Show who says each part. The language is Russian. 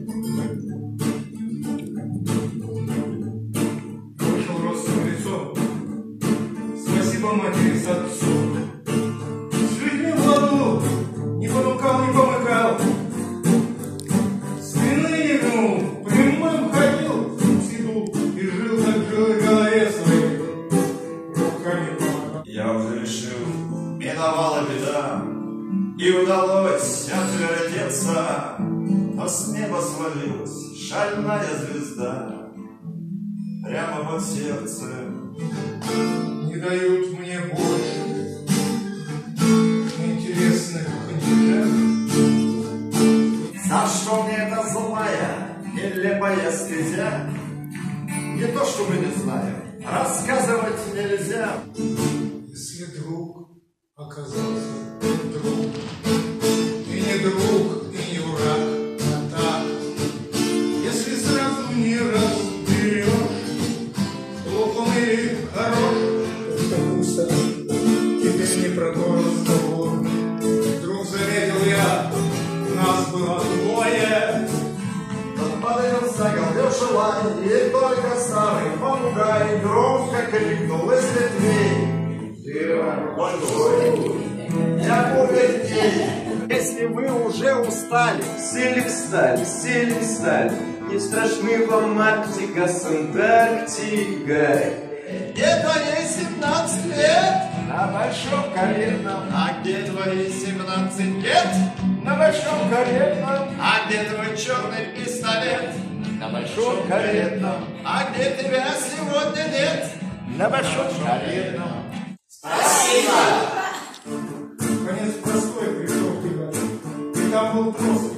Speaker 1: Вышел родственным лицом. Спасибо матери с отцом. С людьми в ладу не понукал, не помыкал. Спины не гнул, прямым ходил в сиду и жил, как жил в голове своей. Руками помогал.
Speaker 2: Я уже решил, миновала беда, и удалось отвертеться, но с неба свалилась шальная звезда прямо под сердце.
Speaker 1: Не дают мне больше интересных книжек.
Speaker 2: За что мне эта злая, нелепая стезя? Не то, что мы не знаем, рассказывать нельзя.
Speaker 1: Если друг оказался друг, и не друг, и не враг, а так, если сразу не разберешь, плох он или хорош, пусто, теперь не про то разговор. Вдруг заметил я, нас было двое.
Speaker 2: Подпалился галдеж лай, и только старый попугай громко крикнул из ветвей: «Ты большой, я повертей!» Если вы уже устали, сели встали, не страшны вам Арктика с Антарктикой. Это ей 17 лет на большом каретном. А где твои 17 лет? На большом каретном. А где твой черный пистолет? На большом каретном. А где тебя сегодня нет? На большом каретном.
Speaker 1: Спасибо! Конец простой пришел, ребята. И там был просто